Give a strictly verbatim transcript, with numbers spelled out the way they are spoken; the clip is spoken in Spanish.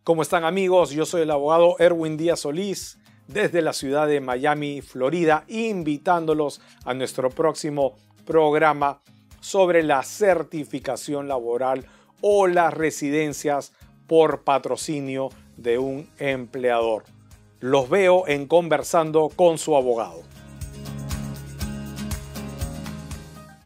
¿Cómo están, amigos? Yo soy el abogado Erwin Díaz Solís desde la ciudad de Miami, Florida, invitándolos a nuestro próximo programa sobre la certificación laboral o las residencias por patrocinio de un empleador. Los veo en Conversando con su abogado.